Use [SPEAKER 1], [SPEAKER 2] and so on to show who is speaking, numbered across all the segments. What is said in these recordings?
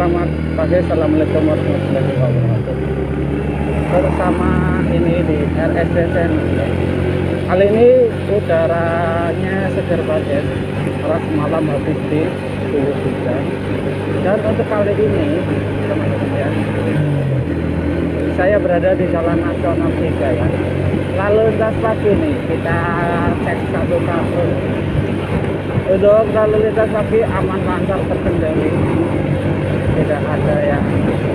[SPEAKER 1] Selamat pagi, assalamualaikum warahmatullahi wabarakatuh. Bersama ini di RSDC. Kali ini udaranya segar banget, karena semalam habis di suhu hujan. Dan untuk kali ini, teman-teman ya, saya berada di Jalan Nasional 3 ya. Lalu lintas pagi nih, kita cek satu-satu. Untuk lalu lintas pagi aman lancar terkendali, tidak ada yang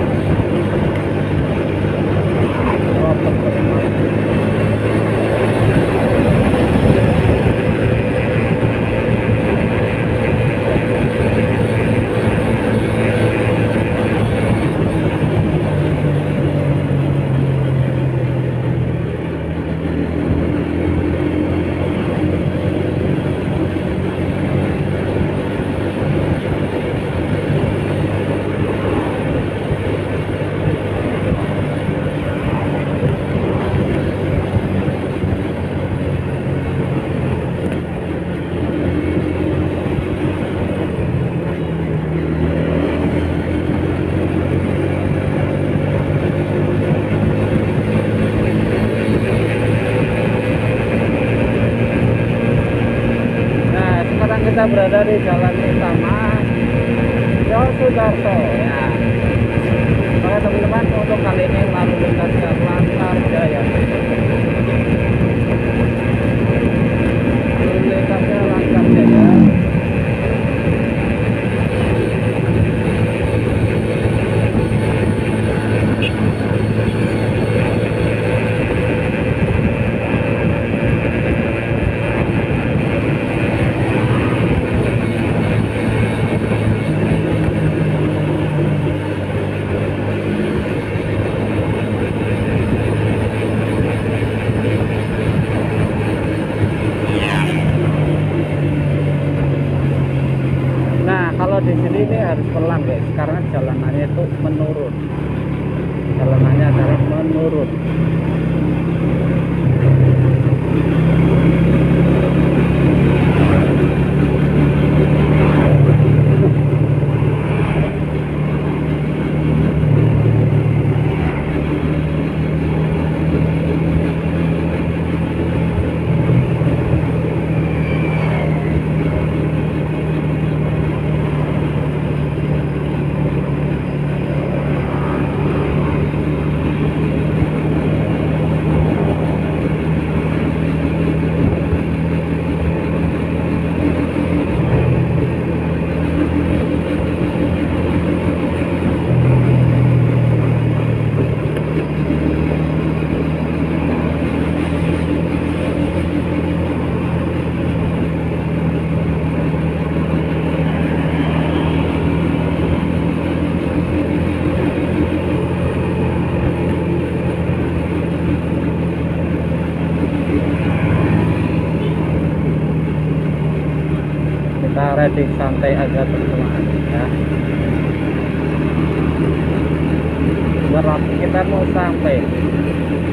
[SPEAKER 1] kita berada di Jalan Utama Yosudarso ya. Oke teman-teman, untuk kali ini lalu lintasnya lancar jaya. Lalu lintasnya lancar jaya. Kalau di sini ini harus pelan guys, karena jalanannya itu menurun. Jalanannya adalah menurun. Kita riding santai aja teman-teman ya. Berarti kita mau sampai